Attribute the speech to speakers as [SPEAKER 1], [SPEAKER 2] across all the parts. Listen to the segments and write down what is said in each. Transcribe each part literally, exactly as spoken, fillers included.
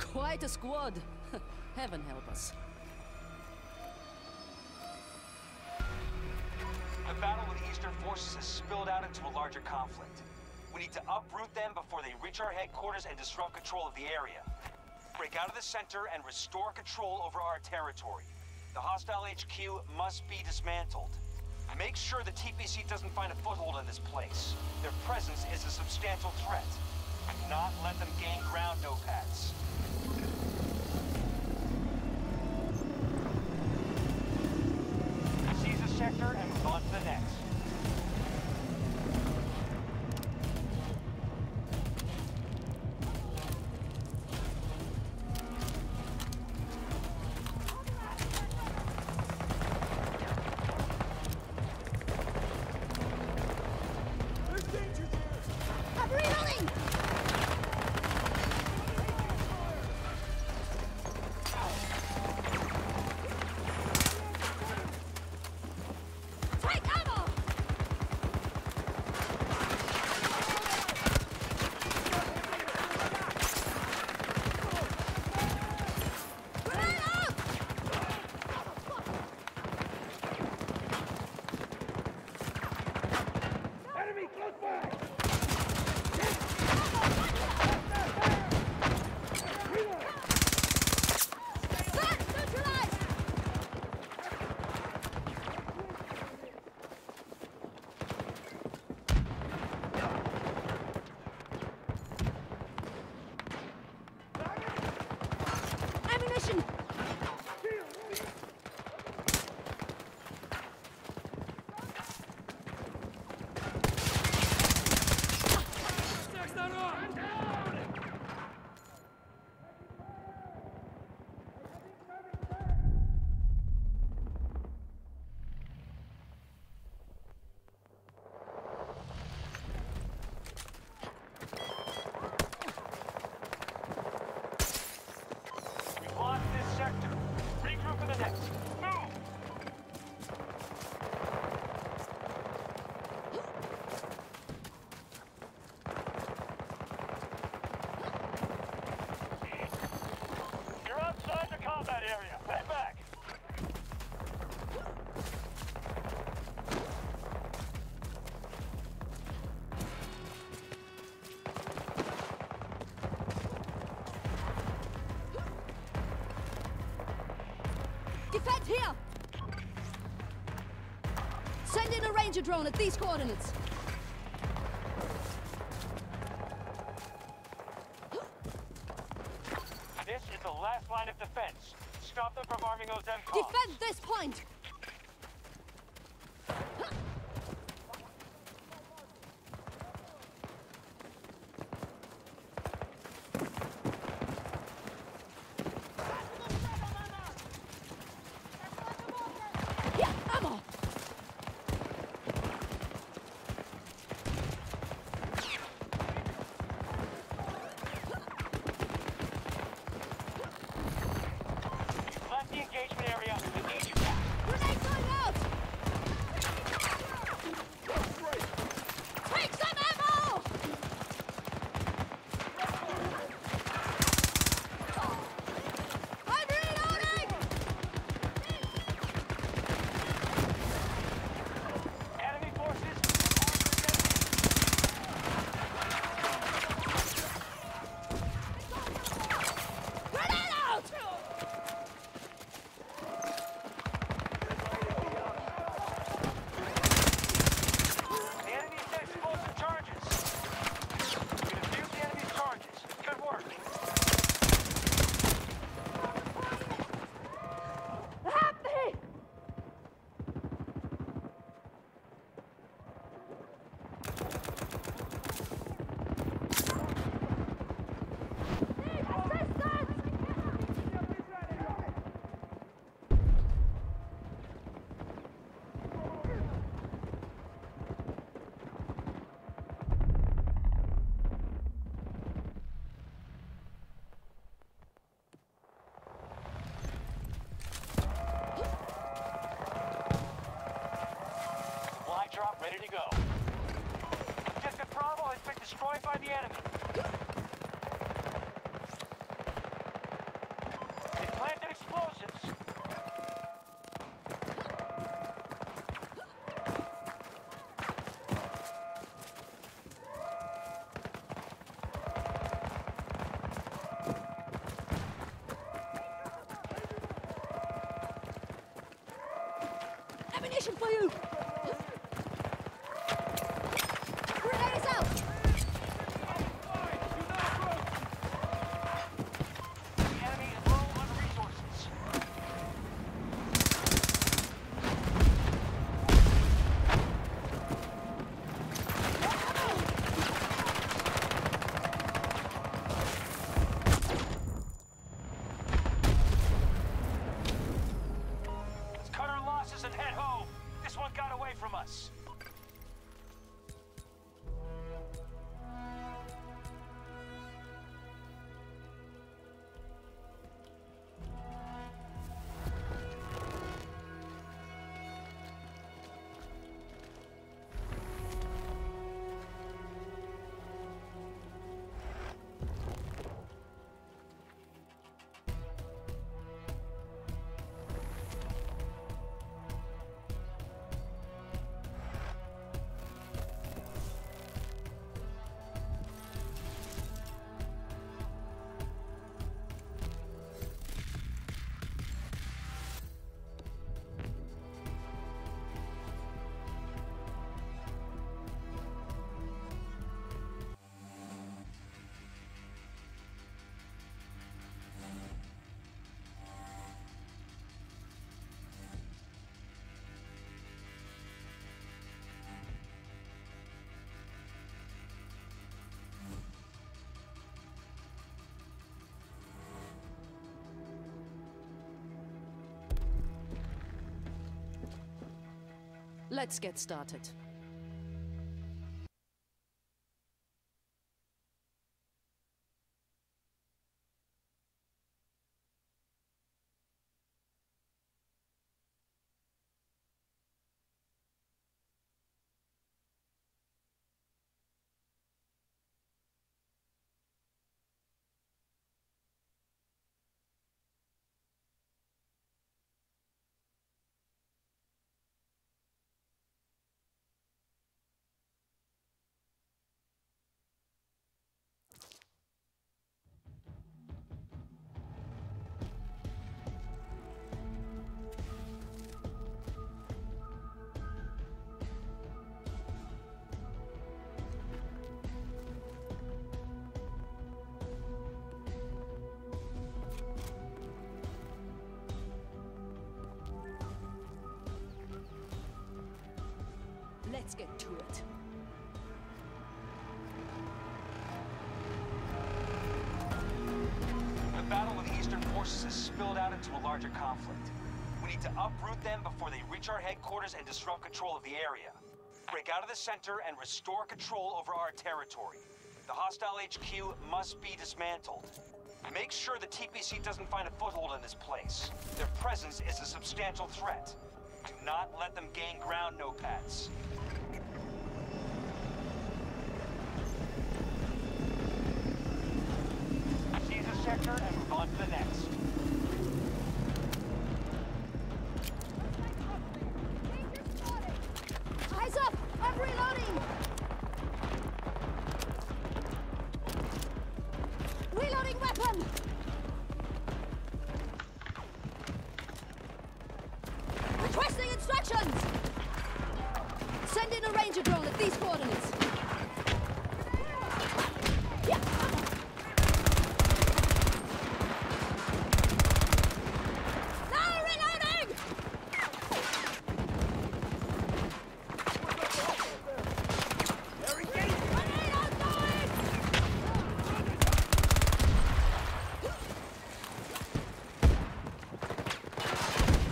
[SPEAKER 1] Quite a squad. Heaven help us.
[SPEAKER 2] The battle with the Eastern forces has spilled out into a larger conflict. We need to uproot them before they reach our headquarters and disrupt control of the area. Break out of the center and restore control over our territory. The hostile H Q must be dismantled. Make sure the T P C doesn't find a foothold in this place. Their presence is a substantial threat. Do not let them gain ground, Opats. Seize the sector and move on to the next.
[SPEAKER 1] Defend here! Send in a ranger drone at these coordinates.
[SPEAKER 2] This is the last line of defense. Stop them from arming those M COMs.
[SPEAKER 1] Defend this point!
[SPEAKER 2] Ready to go. Objective Bravo has been destroyed by the enemy.
[SPEAKER 1] Ammunition for you! Grenade is out!
[SPEAKER 2] The enemy is low on resources. Let's cut our losses and head home. This one got away from us.
[SPEAKER 1] Let's get started. Let's get to it.
[SPEAKER 2] The battle with the Eastern forces has spilled out into a larger conflict. We need to uproot them before they reach our headquarters and disrupt control of the area. Break out of the center and restore control over our territory. The hostile H Q must be dismantled. Make sure the T P C doesn't find a foothold in this place. Their presence is a substantial threat. Do not let them gain ground, Nopads. Seize a sector and move on to the next.
[SPEAKER 1] Eyes up! I'm reloading! Reloading weapon! Requesting instructions! Send in a ranger drone at these coordinates. Yeah. Now reloading! Grenade outgoing!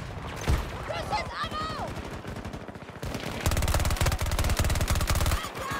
[SPEAKER 1] This is ammo!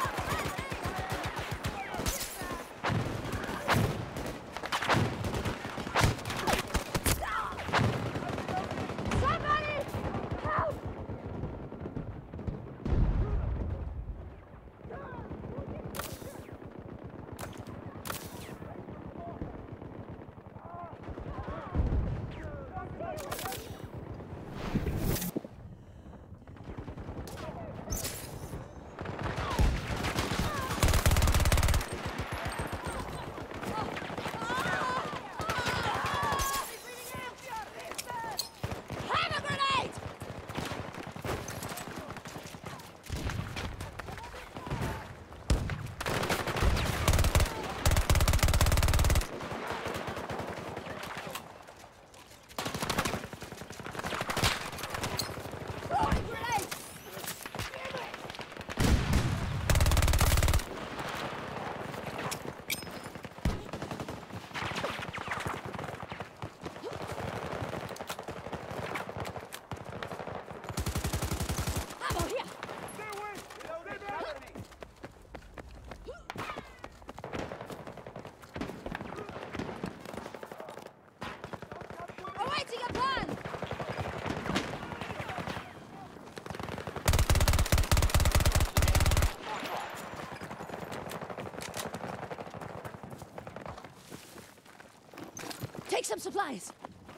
[SPEAKER 1] some supplies.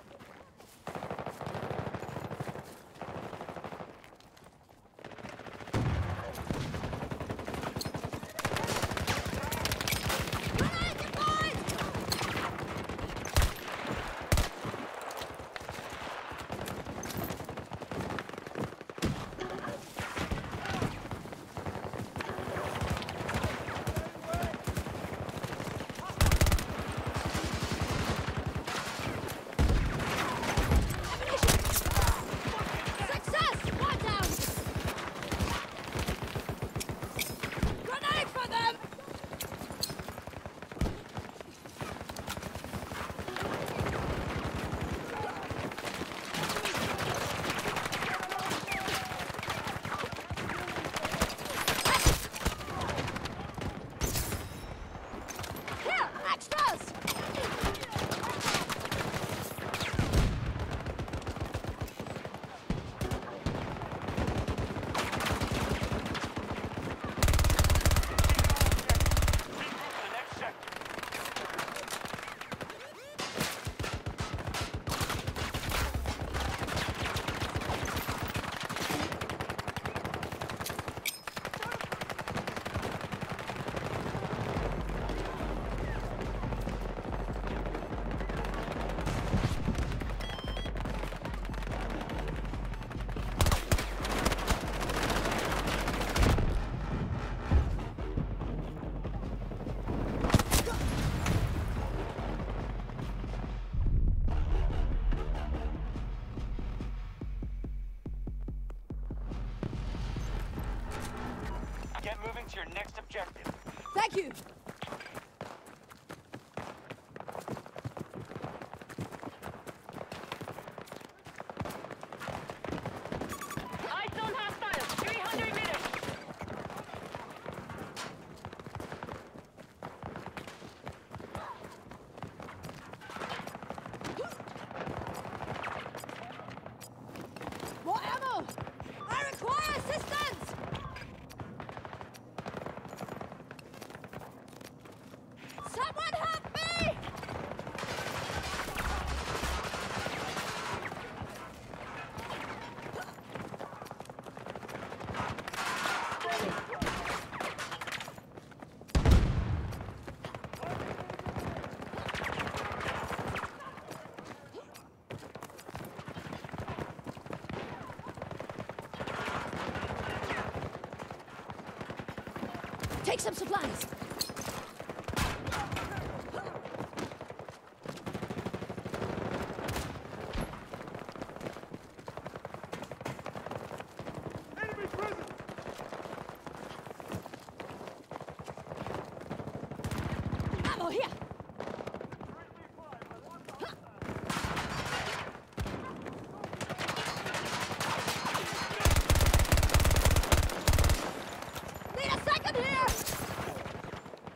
[SPEAKER 1] Grenade deployed! Success! One down! Grenade for them! Here, extras!
[SPEAKER 2] The next sector. Get moving to your next objective.
[SPEAKER 1] Thank you!
[SPEAKER 3] Eyes on hostiles! three hundred meters!
[SPEAKER 1] More ammo! I require assistance! Someone help me! Take some supplies.
[SPEAKER 4] Enemy present!
[SPEAKER 1] Ammo here! Need a second here!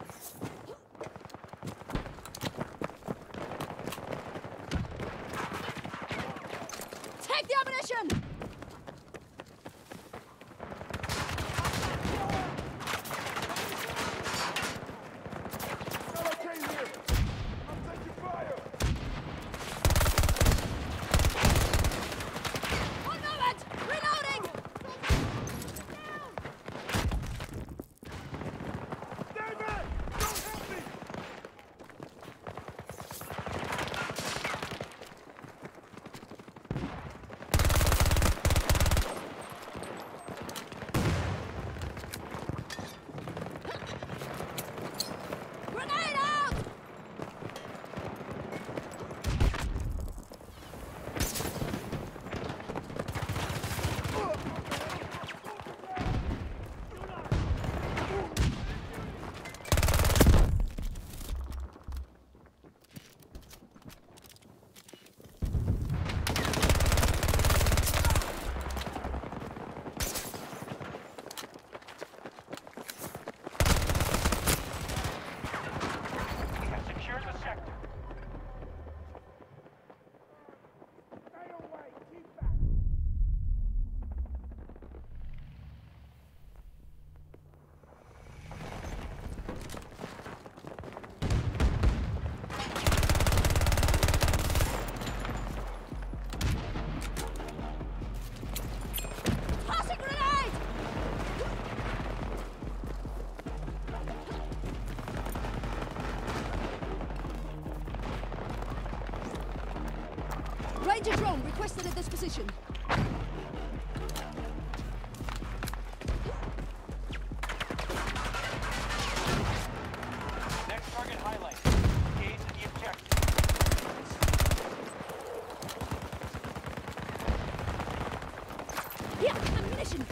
[SPEAKER 1] Ranger drone requested at this position.
[SPEAKER 2] Next target highlighted. Engage the objective.
[SPEAKER 1] Here, ammunition.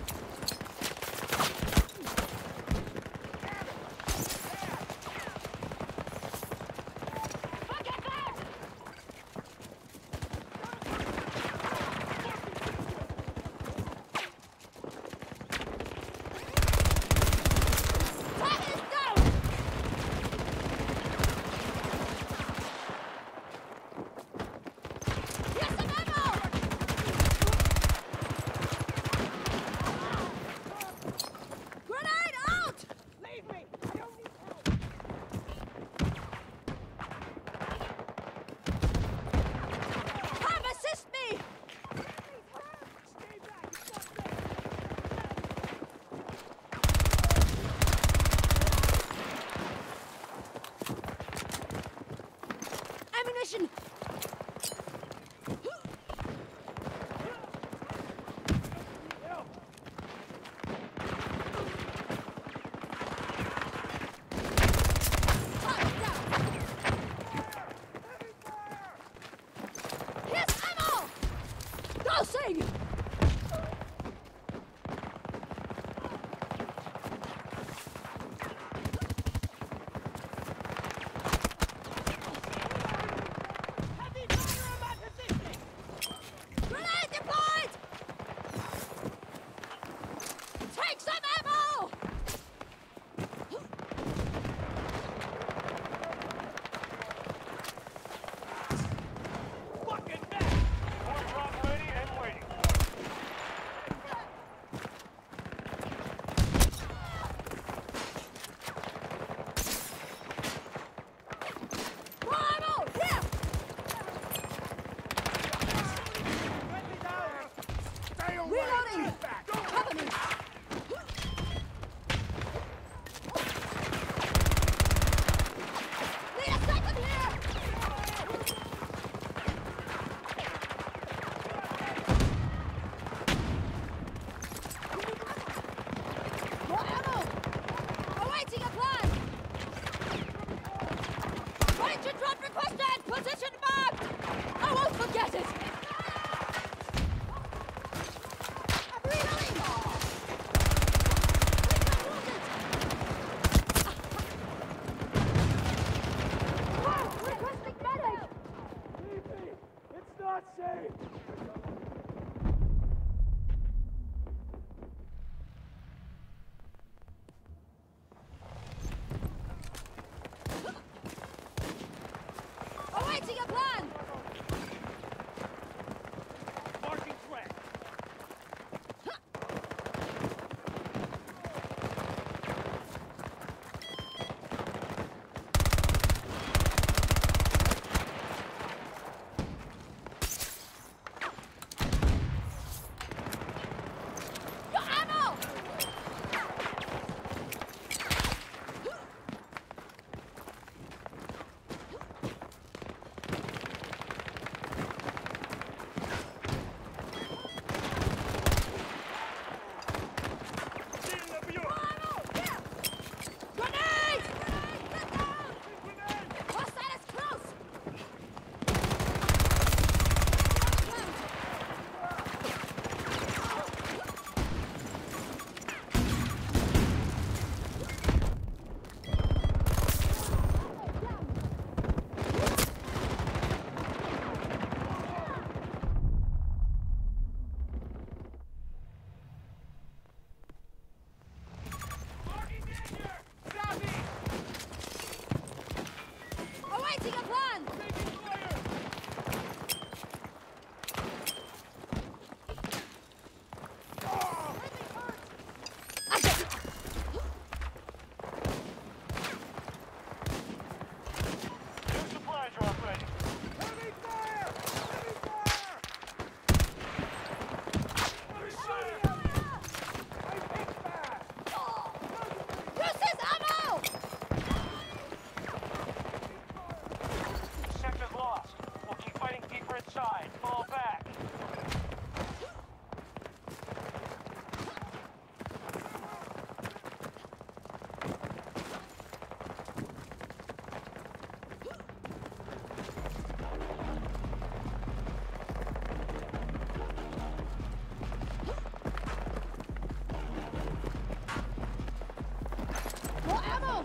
[SPEAKER 1] More ammo!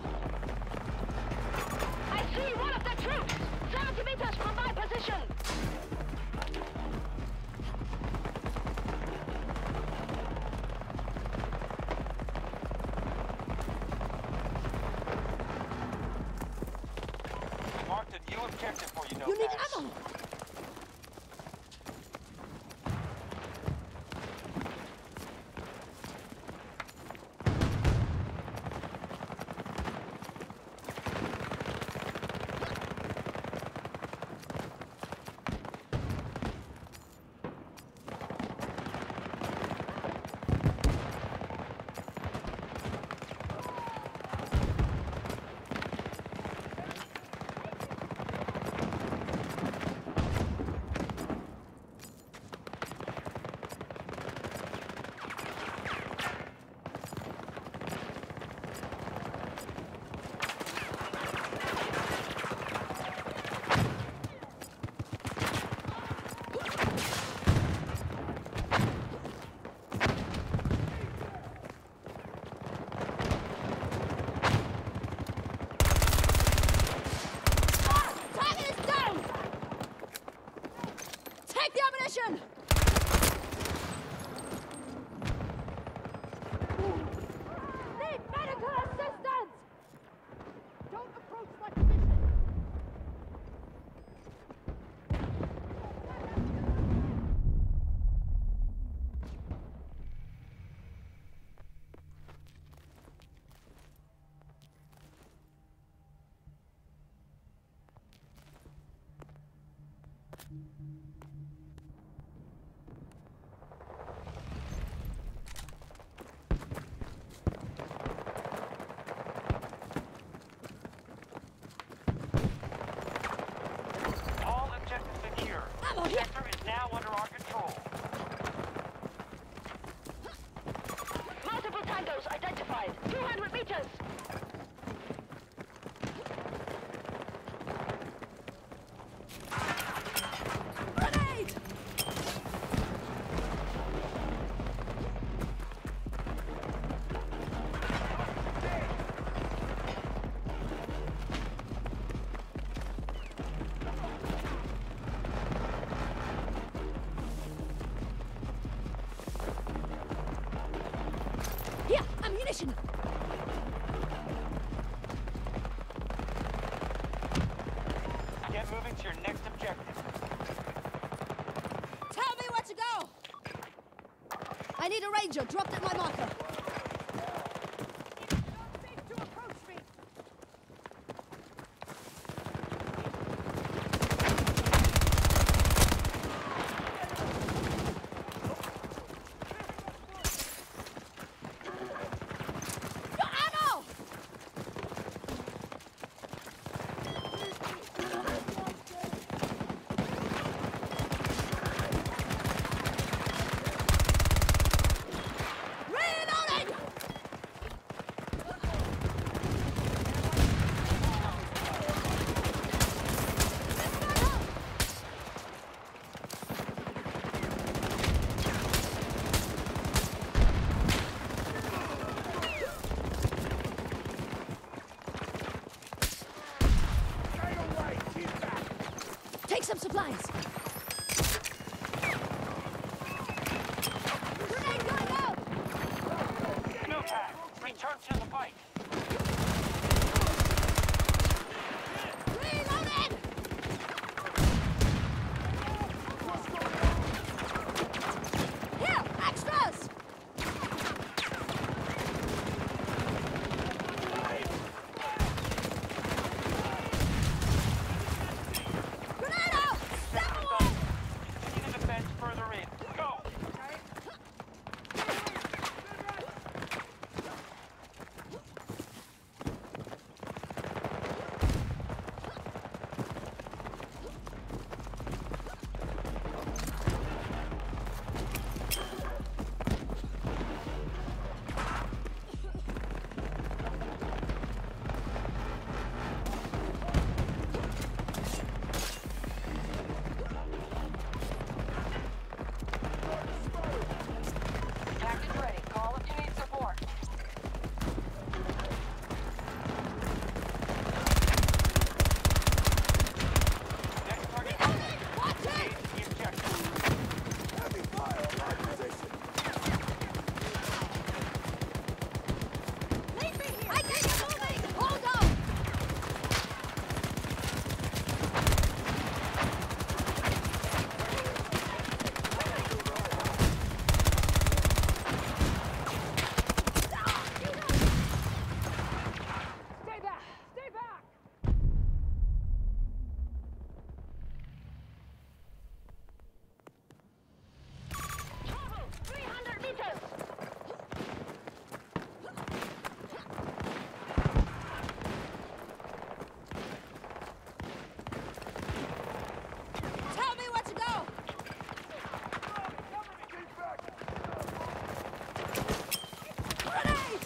[SPEAKER 3] I see one of the troops! seventy meters from my position!
[SPEAKER 2] Marked a new objective for you,
[SPEAKER 1] You need
[SPEAKER 2] Nomads.
[SPEAKER 1] ammo! Ammunition! Need medical assistance! Don't approach my position!
[SPEAKER 2] All objectives secure.
[SPEAKER 1] Ammo
[SPEAKER 2] The
[SPEAKER 1] here!
[SPEAKER 2] sector is now under our control.
[SPEAKER 3] Multiple tangoes identified! two hundred meters!
[SPEAKER 1] Grenade! Here, ammunition!
[SPEAKER 2] Get moving to your next objective.
[SPEAKER 1] Tell me where to go! I need a ranger dropped at my marker. To approach me. Got ammo! Reloading! Take some supplies. Grenade going out!
[SPEAKER 2] No tag. Return to the fight.
[SPEAKER 1] Reloading! Here, extras! Grenade out! Step away!
[SPEAKER 2] Continue the defense further in. Go!
[SPEAKER 1] Grenade!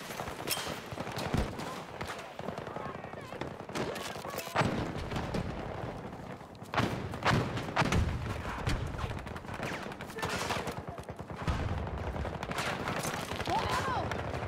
[SPEAKER 1] More ammo!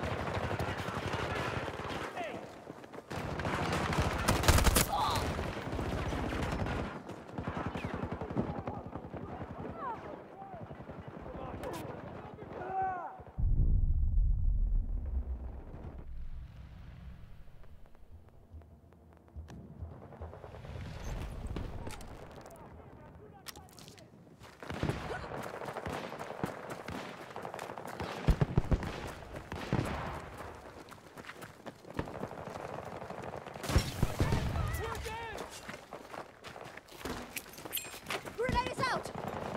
[SPEAKER 1] Grenade is out!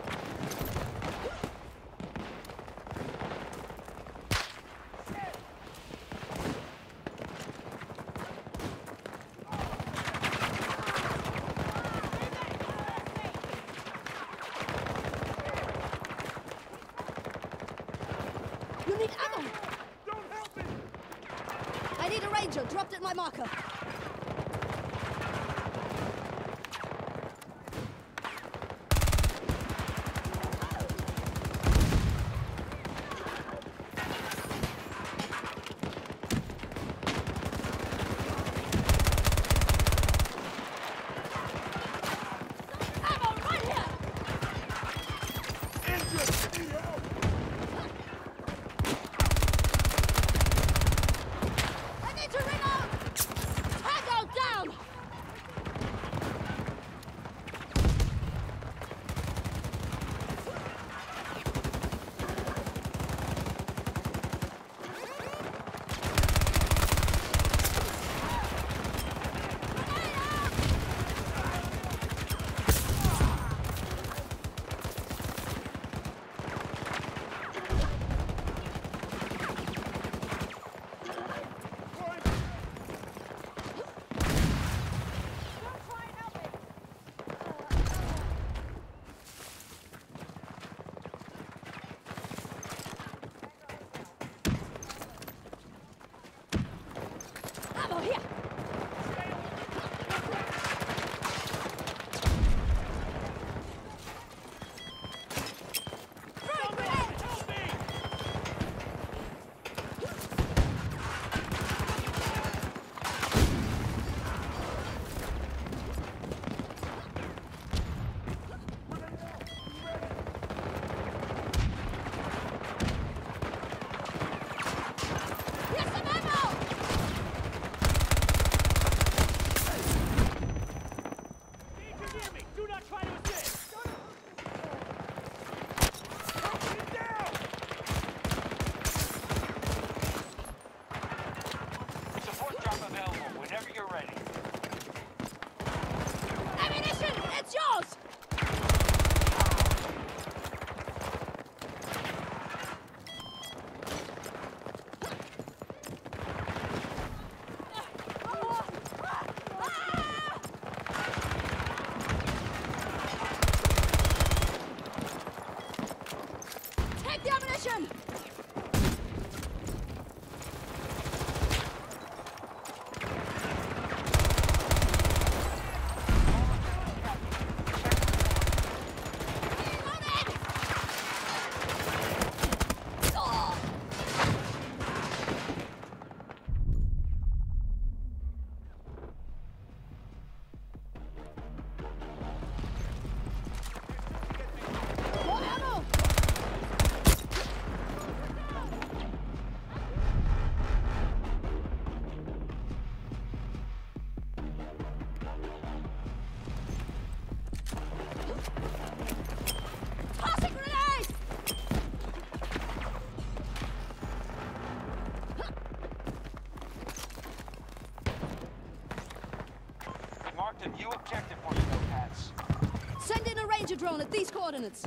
[SPEAKER 1] You need ammo!
[SPEAKER 4] Don't help me!
[SPEAKER 1] I need a ranger, dropped at my marker. Ammo right here!
[SPEAKER 4] Injured! Need help!
[SPEAKER 1] I need to reload! Tango down! Ammo here! Throwing grenade!
[SPEAKER 4] Help me!
[SPEAKER 1] Here's some ammo!
[SPEAKER 4] Danger near me! Do not try to assist! Get down!
[SPEAKER 2] Support drop available whenever you're ready.
[SPEAKER 1] Ammunition! It's yours! Take the ammunition! Reloading! Oh! More ammo! Tossing grenade!
[SPEAKER 2] Marked a new objective for you, notepads.
[SPEAKER 1] Send in a ranger drone at these coordinates.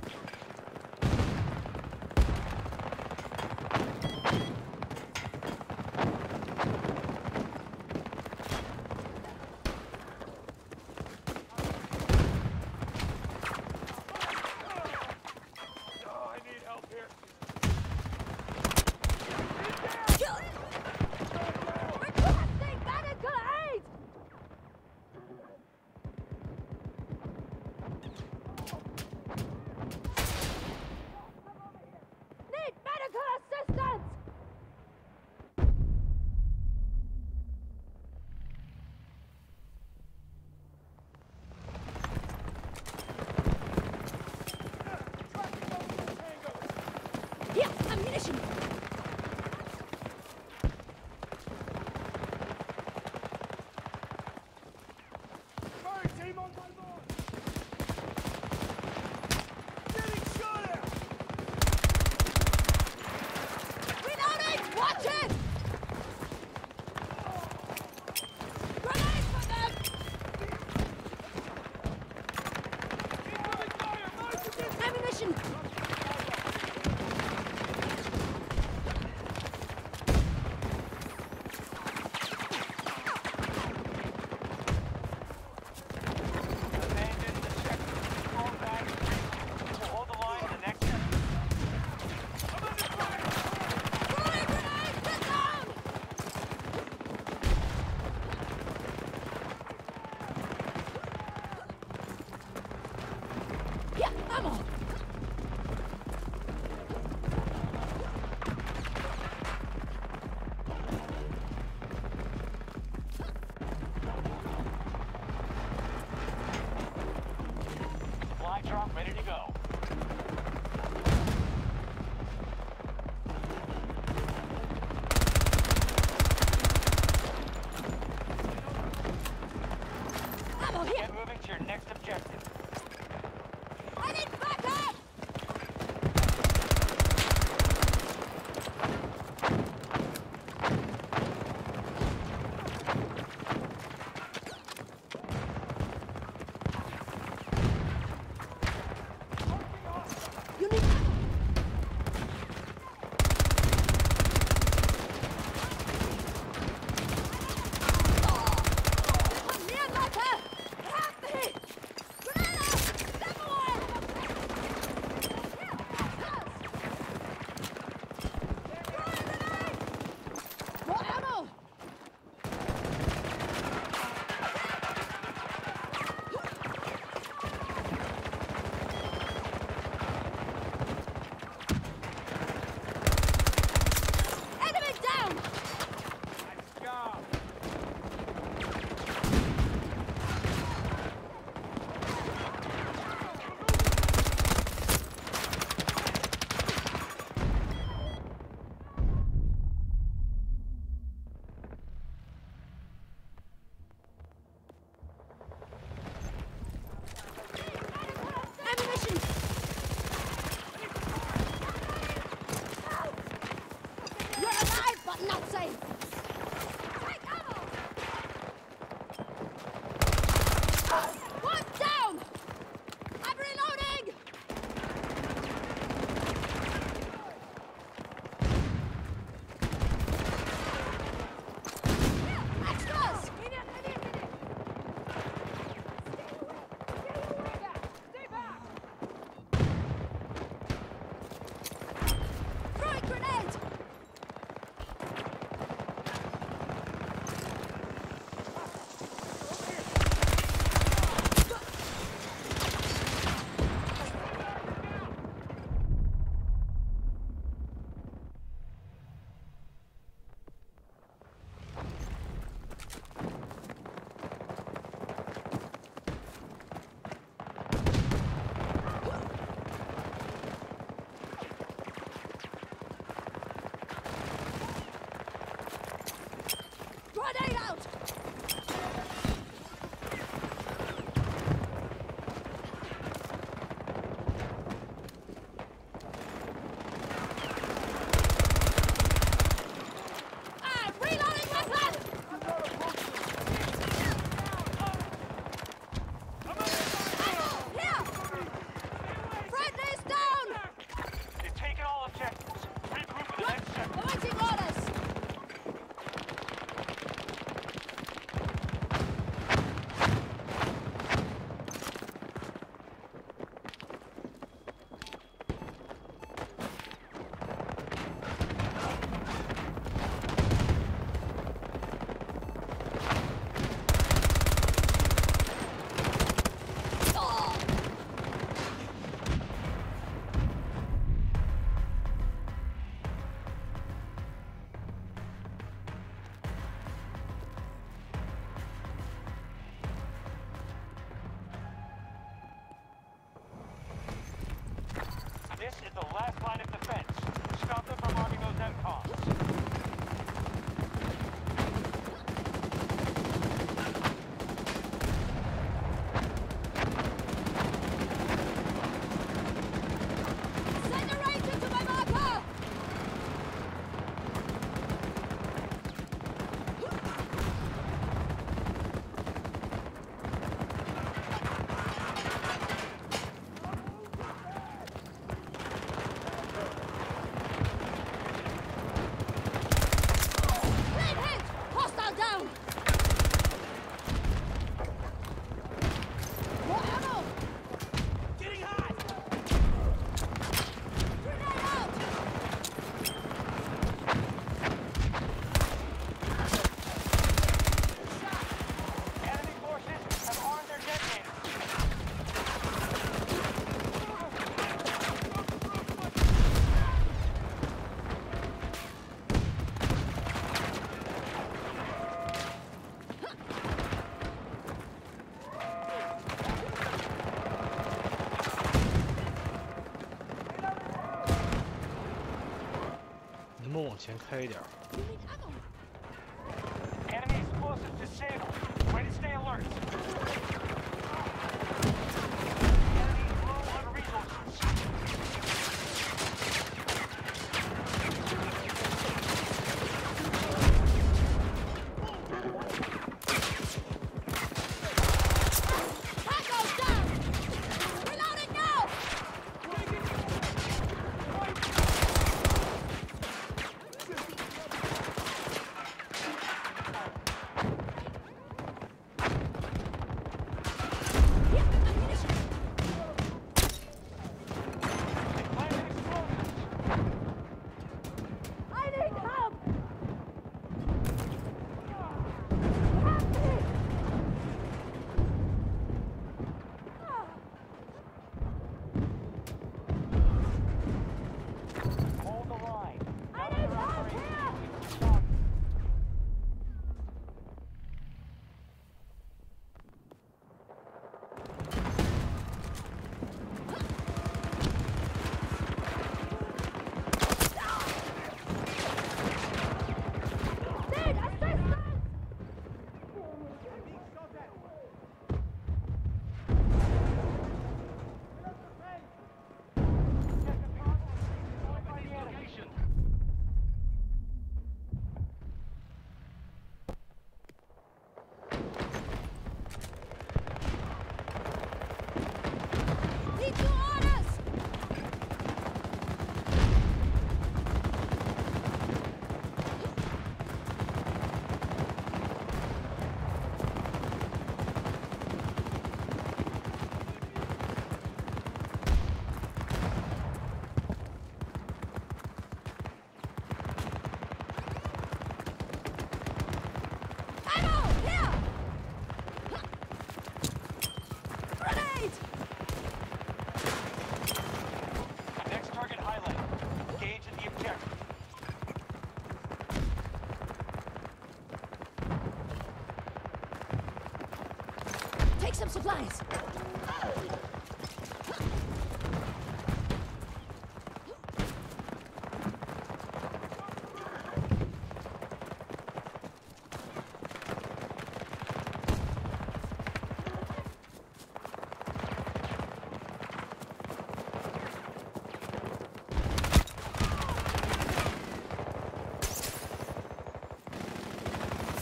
[SPEAKER 4] Oh, I need help here.
[SPEAKER 1] Medical assistance! Here, ammunition!
[SPEAKER 4] Fire team on my board! Getting shot at!
[SPEAKER 1] Reloading! Watch it! Grenade for them!
[SPEAKER 4] Incoming fire! My position!
[SPEAKER 1] Ammunition!
[SPEAKER 2] Abandon the sector. Fall back. We'll hold the line in the next sector.
[SPEAKER 4] I'm under fire!
[SPEAKER 1] Throwing grenade! Get down! Here, ammo!
[SPEAKER 2] Supply drop ready to go.
[SPEAKER 1] Ammo here!
[SPEAKER 2] Get moving to your next objective.
[SPEAKER 1] I need backup! You need Come near, Mata! Help me! Grenade! Demo More ammo! Enemy down!
[SPEAKER 4] Let's go!
[SPEAKER 1] Ammunition! You're alive, but not safe! Take ammo! One down! I'm reloading! Here, extras! Throwing grenade! Grenade out! I'm reloading weapon! Ammo! Here! Friendly's down!
[SPEAKER 2] They've taken all objectives. Regroup in the next sector.
[SPEAKER 1] Awaiting orders!
[SPEAKER 5] 你们往前开一点。
[SPEAKER 1] You need ammo.
[SPEAKER 2] Enemy explosives disabled. Way to stay alert. Enemy low on resources.
[SPEAKER 1] Tango's down! Reloading now! Here, ammunition!
[SPEAKER 2] Planting explosives.
[SPEAKER 1] I need help! Help me!
[SPEAKER 2] Hold the line.
[SPEAKER 1] I need help here! Need assistance! Need new orders! Ammo! Here! Grenade!
[SPEAKER 2] Next target highlighted. Engage in the objective.
[SPEAKER 1] Take some supplies.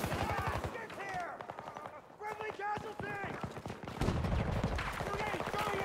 [SPEAKER 4] Get here! Friendly casualty! Grenade, going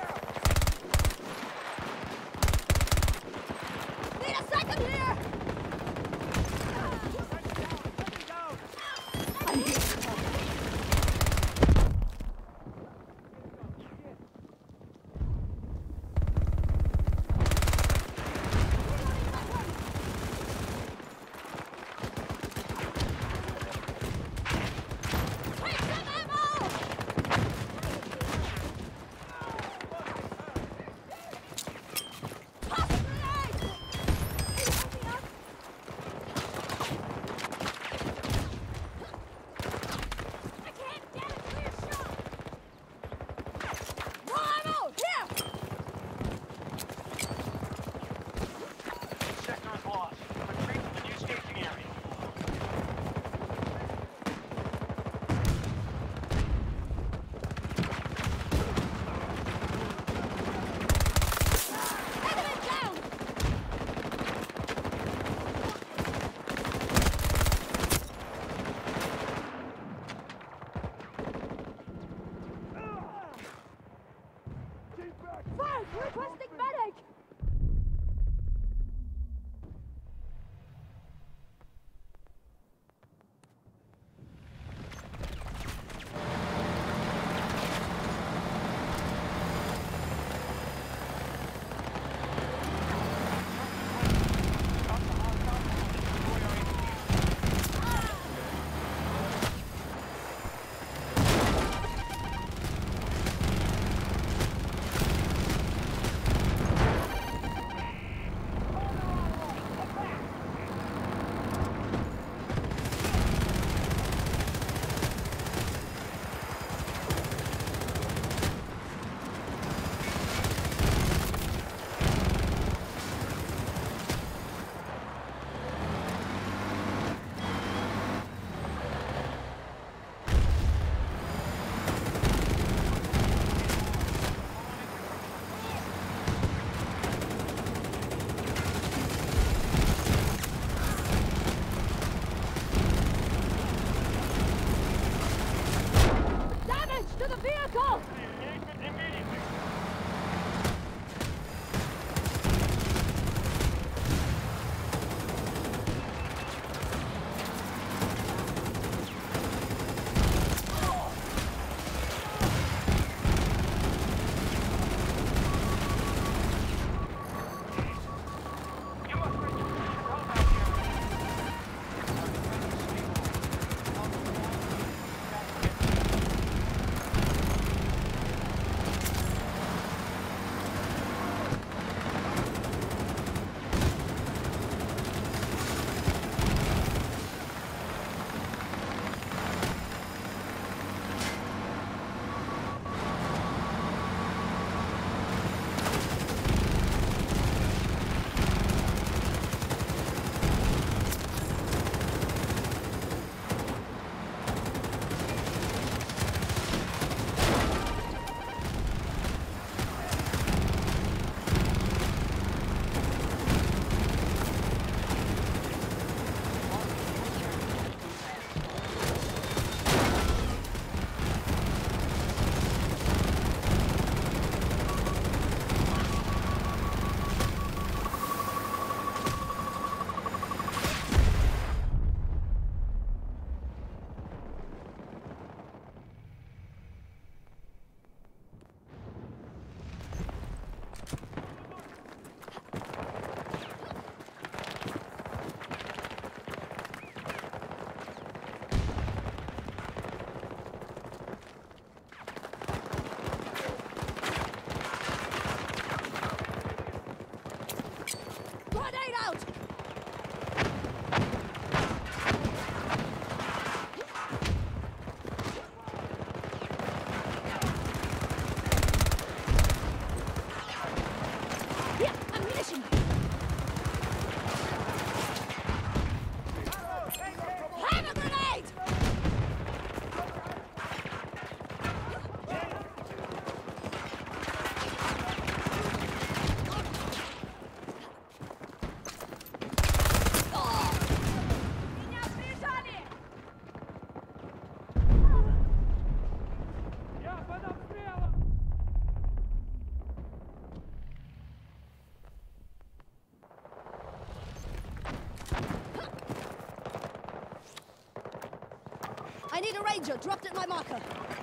[SPEAKER 1] I need a ranger dropped at my marker.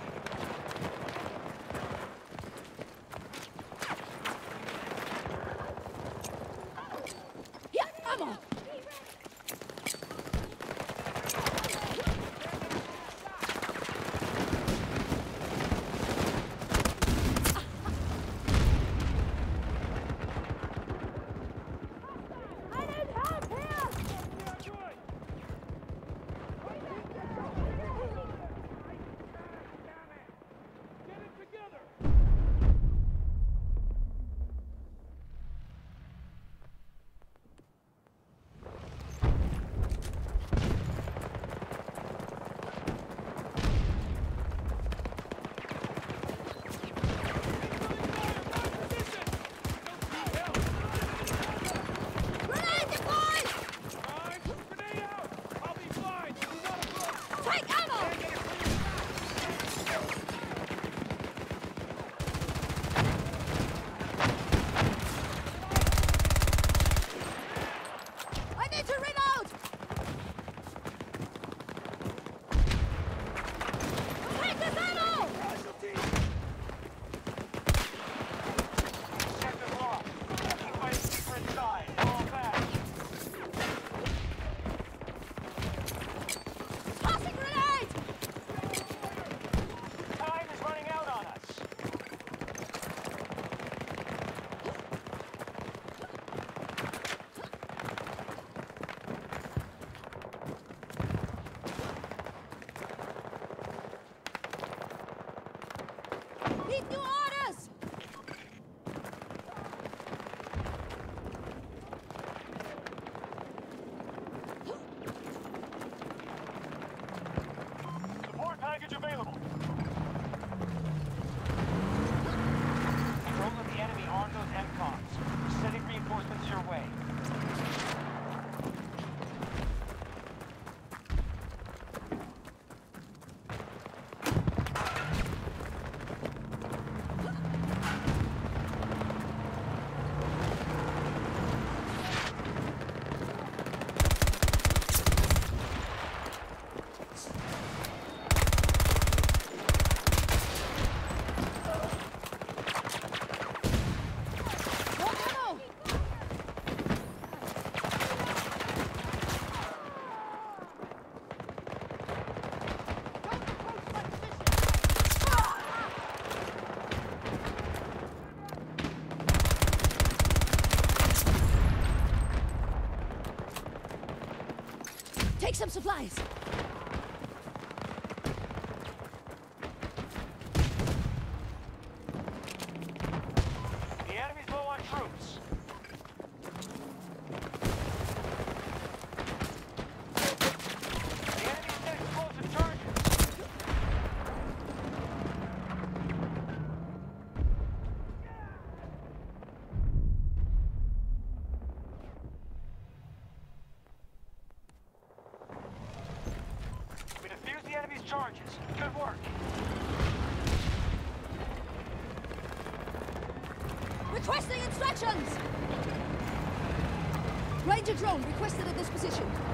[SPEAKER 1] Yeah, ammo! Need new orders!
[SPEAKER 4] Support package available.
[SPEAKER 2] Control of the enemy on those M COMs. Sending reinforcements your way.
[SPEAKER 1] Take some supplies.
[SPEAKER 2] The enemy's low on troops. The enemy's set explosive charges. We defused the enemy's charges. Good work.
[SPEAKER 1] Requesting instructions! Ranger drone requested at this position.